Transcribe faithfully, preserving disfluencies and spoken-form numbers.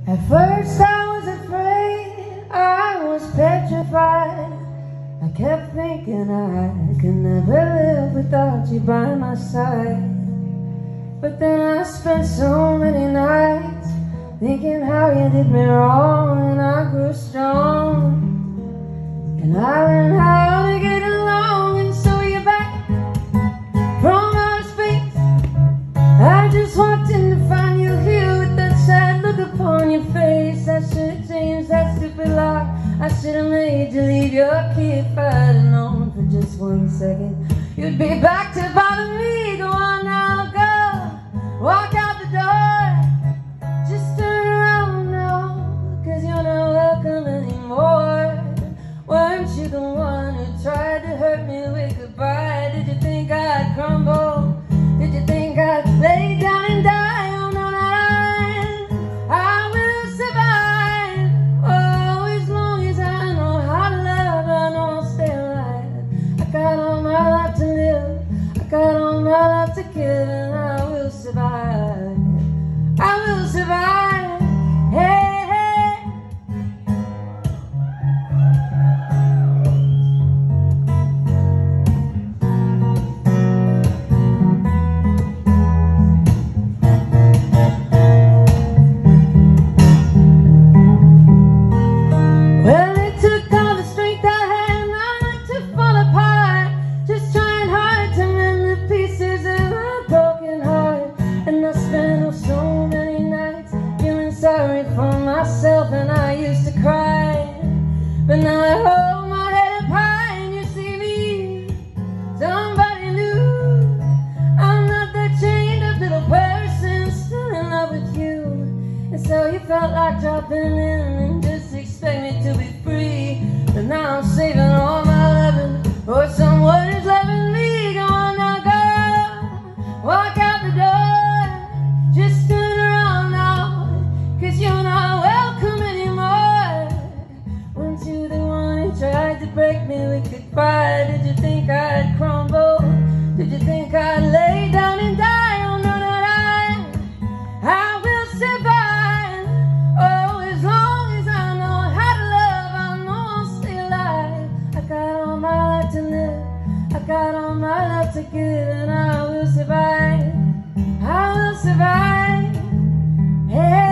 At first I was afraid, I was petrified. I kept thinking I could never live without you by my side. But then I spent so many nights thinking how you did me wrong, and I grew strong, and I learned how to get along. And so you're back from outer space. I just walked in to find you here with that sad look upon your face. I should have changed that stupid lock. I should have made you leave your key. If I'd have known for just one second you'd be back to bother me. Go on now, go, walk out the door. Just turn around now, cause you're not welcome anymore. Weren't you the one who tried to hurt me with goodbye? Did you think I'd crumble? Did you think I'd lay down and die? Oh no, not I. I will survive. Oh, as long as I know how to love, I know I'll stay alive. I got all my life to live, I got all my life to give, and I will survive. I will survive. Hey. Sorry for myself, and I used to cry, but now I hold my head up high, and you see me, somebody new. I'm not that chained up little person still in love with you. And so you felt like dropping in and just expect me to be free. But now I'm saving all my loving for someone who's loving me. Go on now, girl, walk out the door. Just turn around now, cause you're not welcome anymore. Weren't you the one who tried to break me with goodbye? Did you think I'd crumble? Did you think I'd lay down and die? Oh no, not I. I will survive. Oh, as long as I know how to love, I know I'll stay alive. I got all my life to live, I got all my life to give, and I will survive. I will survive. Hey.